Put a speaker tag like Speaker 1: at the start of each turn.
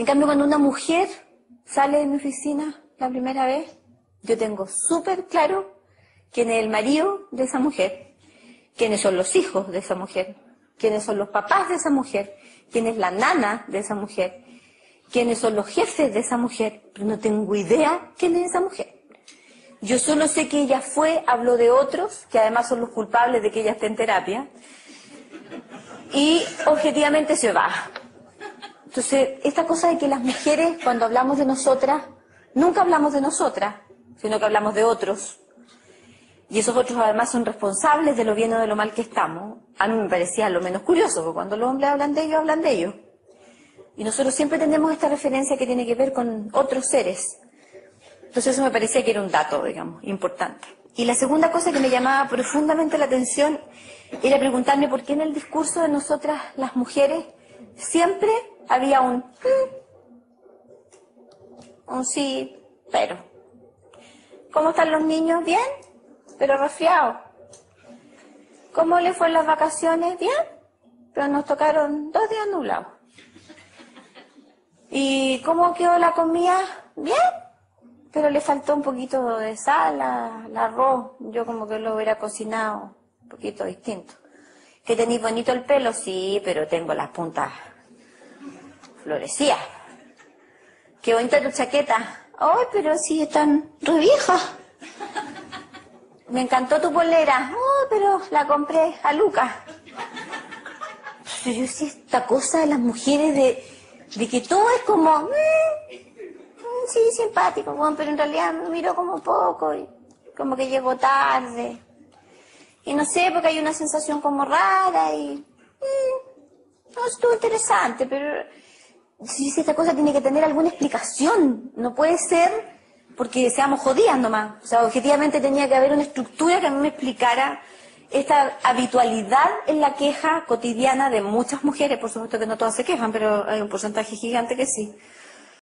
Speaker 1: En cambio, cuando una mujer sale de mi oficina la primera vez, yo tengo súper claro quién es el marido de esa mujer, quiénes son los hijos de esa mujer, quiénes son los papás de esa mujer, quién es la nana de esa mujer, quiénes son los jefes de esa mujer, pero no tengo idea quién es esa mujer. Yo solo sé que ella fue, habló de otros, que además son los culpables de que ella esté en terapia, y objetivamente se va. Entonces, esta cosa de que las mujeres, cuando hablamos de nosotras, nunca hablamos de nosotras, sino que hablamos de otros, y esos otros además son responsables de lo bien o de lo mal que estamos, a mí me parecía lo menos curioso, porque cuando los hombres hablan de ellos. Y nosotros siempre tenemos esta referencia que tiene que ver con otros seres. Entonces eso me parecía que era un dato, digamos, importante. Y la segunda cosa que me llamaba profundamente la atención era preguntarme por qué en el discurso de nosotras, las mujeres, siempre había un sí, pero. ¿Cómo están los niños? Bien, pero resfriados. ¿Cómo les fue en las vacaciones? Bien, pero nos tocaron 2 días nublados. ¿Y cómo quedó la comida? Bien, pero le faltó un poquito de sal al arroz. Yo como que lo hubiera cocinado un poquito distinto. ¿Que tenéis bonito el pelo? Sí, pero tengo las puntas florecidas. Qué bonita tu chaqueta. Ay, pero sí, están re viejas. Me encantó tu polera. Oh, pero la compré a Lucas. Pero yo sí, esta cosa de las mujeres de que todo es como... sí, simpático, bueno, pero en realidad me miró como poco y como que llegó tarde. Y no sé, porque hay una sensación como rara y... no, estuvo interesante, pero... sí, esta cosa tiene que tener alguna explicación. No puede ser porque seamos jodidas nomás. O sea, objetivamente tenía que haber una estructura que a mí me explicara esta habitualidad en la queja cotidiana de muchas mujeres. Por supuesto que no todas se quejan, pero hay un porcentaje gigante que sí.